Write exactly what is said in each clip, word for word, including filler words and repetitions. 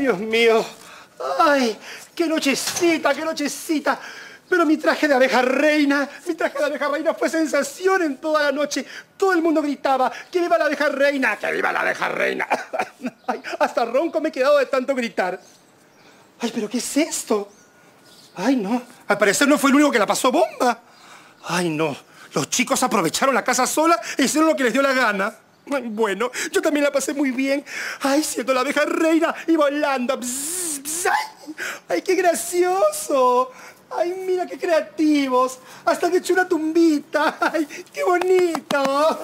Dios mío. Ay, qué nochecita, qué nochecita. Pero mi traje de abeja reina, mi traje de abeja reina fue sensación en toda la noche. Todo el mundo gritaba, ¡que viva la abeja reina! ¡Que viva la abeja reina! Ay, hasta ronco me he quedado de tanto gritar. Ay, ¿pero qué es esto? Ay, no. Al parecer no fue el único que la pasó bomba. Ay, no. Los chicos aprovecharon la casa sola e hicieron lo que les dio la gana. Ay, bueno, yo también la pasé muy bien. Ay, siendo la abeja reina y volando. Bzz, bzz, ay, ay, qué gracioso. Ay, mira qué creativos. Hasta que he hecho una tumbita. Ay, qué bonito.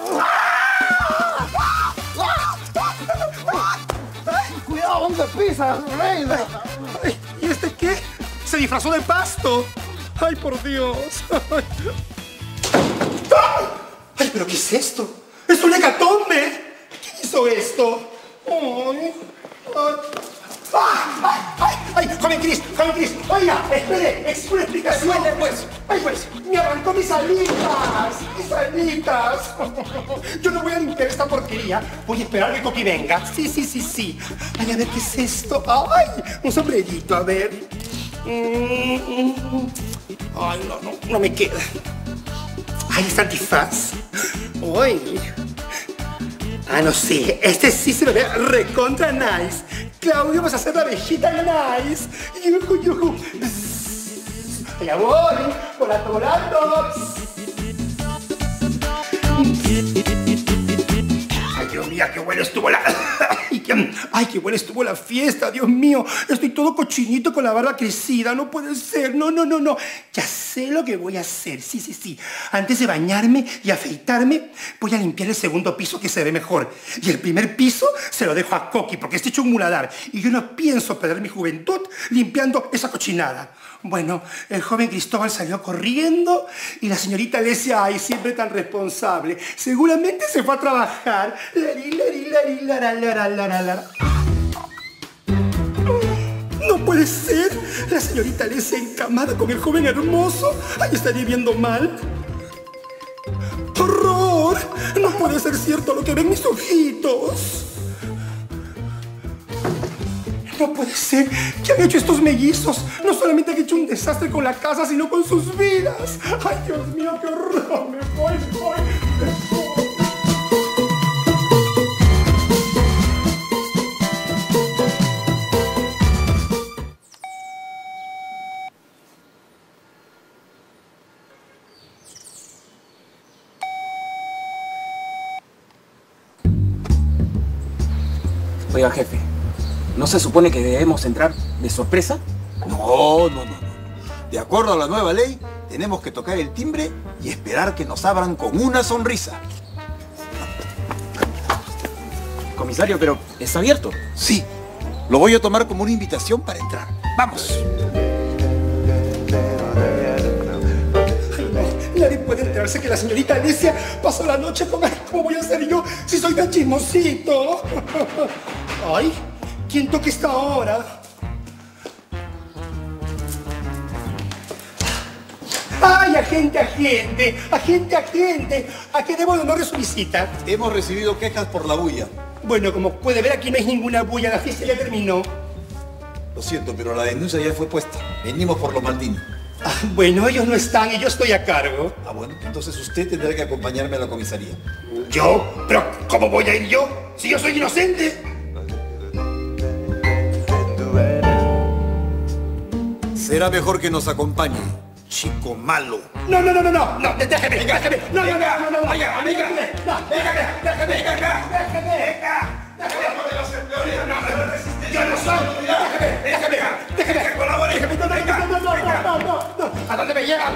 Ay, cuidado, ¿dónde pisas, reina? Ay, ¿y este qué? Se disfrazó de pasto. Ay, por Dios. Ay, ay, ¿pero qué es esto? ¡Es un hecatombe! ¿Quién hizo esto? Ay, ay. ¡Ay, ay, ay! ¡Joven Cris! ¡Joven Cris! ¡Oiga! ¡Espere! ¡Es una explicación! Pues, ¡ay, pues! ¡Me arrancó mis alitas! ¡Mis alitas! Yo no voy a limpiar esta porquería. Voy a esperar que Coqui venga. Sí, sí, sí, sí. Ay, a ver, ¿qué es esto? ¡Ay! Un sombrerito, a ver. Ay, no, no, no me queda. ¡Ay, este antifaz! ¡Ay! Ah, no sé. Este sí se me ve recontra nice. Claudio, vas a hacer la abejita nice. Yuju, yuju. Allá voy. Volando, volando. Ay, Dios mío, qué bueno estuvo la... Ay, qué buena estuvo la fiesta, Dios mío. Estoy todo cochinito con la barba crecida. No puede ser. No, no, no, no. Ya sé lo que voy a hacer. Sí, sí, sí. Antes de bañarme y afeitarme, voy a limpiar el segundo piso que se ve mejor. Y el primer piso se lo dejo a Coqui porque está hecho un muladar. Y yo no pienso perder mi juventud limpiando esa cochinada. Bueno, el joven Cristóbal salió corriendo y la señorita Alesia, ay, siempre tan responsable, seguramente se fue a trabajar. Lari, lari, lari, lara, lara, lara, lara. No puede ser. La señorita Alesia encamada con el joven hermoso. Ay, estaría viendo mal. ¡Horror! No puede ser cierto lo que ven mis ojitos. No puede ser. ¿Qué han hecho estos mellizos? No solamente han hecho un desastre con la casa, sino con sus vidas. ¡Ay, Dios mío, qué horror! Me voy, me voy, me voy. Oiga, jefe, ¿no se supone que debemos entrar de sorpresa? No, no, no, no. De acuerdo a la nueva ley, tenemos que tocar el timbre y esperar que nos abran con una sonrisa. Comisario, pero ¿está abierto? Sí, lo voy a tomar como una invitación para entrar. ¡Vamos! Nadie puede enterarse que la señorita Alesia pasó la noche con... ¿Cómo voy a ser yo si soy tan chismosito? Ay, ¿quién toca esta hora? ¡Ay, agente, agente! ¡Agente, agente! ¿A qué debo el honor de su visita? Hemos recibido quejas por la bulla. Bueno, como puede ver, aquí no hay ninguna bulla. La fiesta ya terminó. Lo siento, pero la denuncia ya fue puesta. Venimos por los Maldini. Ah, bueno, ellos no están y yo estoy a cargo. Ah, bueno, entonces usted tendrá que acompañarme a la comisaría. ¿Yo? ¿Pero cómo voy a ir yo? Si yo soy inocente. Será mejor que nos acompañe, chico malo. No, no, no, no, no, no, déjeme, déjeme. No, no, no, no, no, oiga, amiga, no, déjame, déjame, déjame, déjame, déjame. Yo no soy, déjame, déjame, déjame, colabore, déjame, no, no, no, no, no, no, no, ¿a dónde me llevan?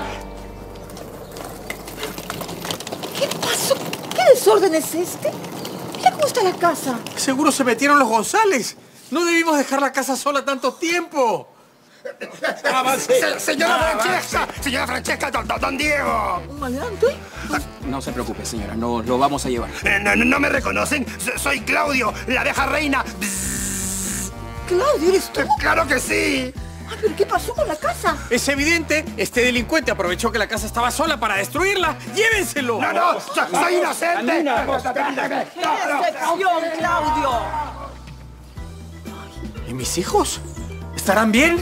¿Qué pasó? ¿Qué desorden es este? Mira cómo está la casa. Seguro se metieron los González. No debimos dejar la casa sola tanto tiempo. Se, señora Francesca, señora Francesca, don, don, don Diego. ¿Un maleante? No se preocupe, señora, nos lo vamos a llevar. Eh, no, no me reconocen, soy Claudio, la abeja reina. Claudio, ¿eres tú? ¡Claro que sí! Ay, ¿pero qué pasó con la casa? Es evidente, este delincuente aprovechó que la casa estaba sola para destruirla. ¡Llévenselo! ¡No, no! ¡Soy, soy inocente! ¡Qué decepción, Claudio! ¿Y mis hijos? ¿Estarán bien?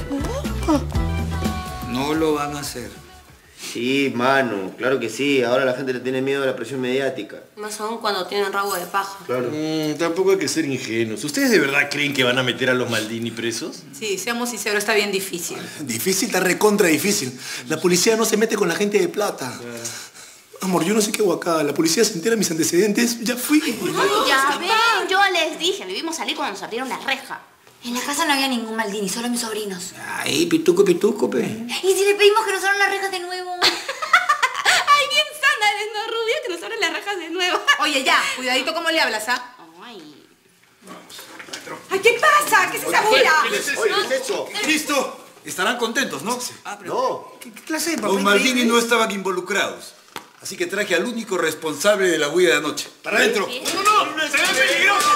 No lo van a hacer. Sí, mano, claro que sí. Ahora la gente le tiene miedo a la presión mediática. Más aún cuando tienen rabo de paja. Claro. Mm, tampoco hay que ser ingenuos. ¿Ustedes de verdad creen que van a meter a los Maldini presos? Sí, seamos sinceros, está bien difícil. Difícil, está recontra difícil. La policía no se mete con la gente de plata. Amor, yo no sé qué hago acá. La policía se entera de mis antecedentes. Ya fui. Ya ven, yo les dije, debimos salir cuando nos abrieron la reja. En la casa no había ningún Maldini, solo mis sobrinos. Ay, pituco, pituco, pe. ¿Y si le pedimos que nos abran las rejas de nuevo? Ay, bien sándales, ¿no, Rubio? Que nos abren las rejas de nuevo. Oye, ya, cuidadito cómo le hablas, ¿ah? Ay. Ay, ¿qué pasa? ¿Qué es esa bulla? Oye, ¿qué es eso? Listo. Estarán contentos, ¿no? Ah, pero No. ¿Qué, qué clase de papá? Los Maldini no estaban involucrados. Así que traje al único responsable de la huida de anoche. Para adentro. ¡No, no! ¡Se ve peligroso!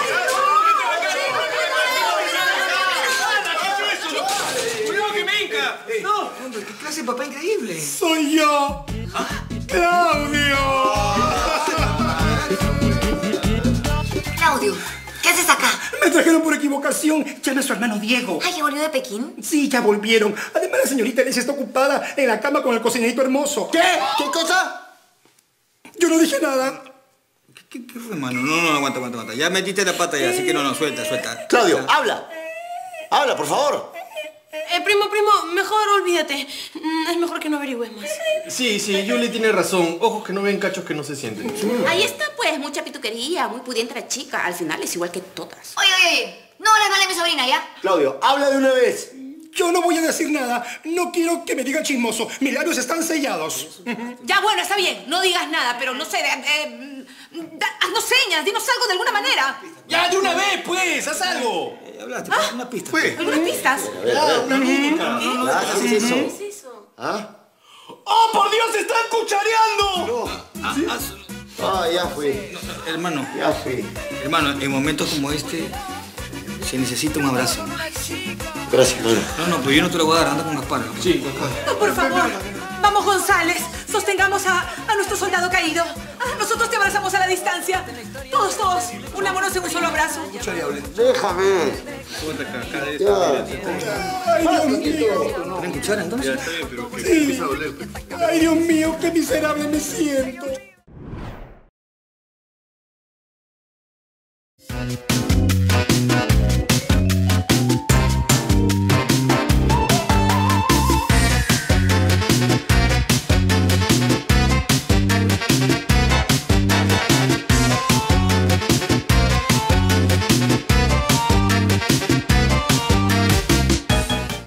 ¡Cuidado que me hinca! No, hombre, qué clase de papá increíble. Soy yo. Claudio. Claudio, ¿qué haces acá? Me trajeron por equivocación. Llama a su hermano Diego. Ay, ¿ya volvió de Pekín? Sí, ya volvieron. Además, la señorita Alicia está ocupada en la cama con el cocinerito hermoso. ¿Qué? ¿Qué cosa? Yo no dije nada. ¿Qué, qué, qué fue, mano? No, no, aguanta, aguanta, aguanta. Ya metiste la pata ya, así que no, no, suelta, suelta. Claudio, habla. Habla, por favor. Eh, primo, primo, mejor olvídate. Mm, Es mejor que no averigües más. Sí, sí, Yuli tiene razón. Ojos que no ven, cachos que no se sienten. Ahí está, pues, mucha pituquería, muy pudiente la chica. Al final es igual que todas. Oye, oye, oye. No hables mal de mi sobrina, ¿ya? Claudio, habla de una vez. Yo no voy a decir nada. No quiero que me digan chismoso. Mis labios están sellados. Ya, bueno, está bien. No digas nada, pero no sé, eh, eh, da- haznos señas, dinos algo de alguna manera. ¡Ya, de una vez, pues! ¡Haz algo! Eh, hablaste, pues, una pista. Fue. ¿Algunas pistas? Una mímica. Ah, ¿qué es eso? ¿Qué es eso? ¿Ah? ¡Oh, por Dios, se están cuchareando! Ah, ah, Ah, ya fui. hermano, Ya fui. hermano, en momentos como este se necesita un abrazo. Gracias, mano. No, no, pero yo no te lo voy a dar, anda con Gaspar. ¿No? Sí, No, por favor. Vamos, González. Sostengamos a, a nuestro soldado caído. Ah, nosotros te abrazamos a la distancia. Todos, todos. Unámonos en un solo abrazo. Déjame. Ya. Ay, Dios mío. ¿Quieren cuchara entonces? Sí. Ay, Dios mío, qué miserable me siento.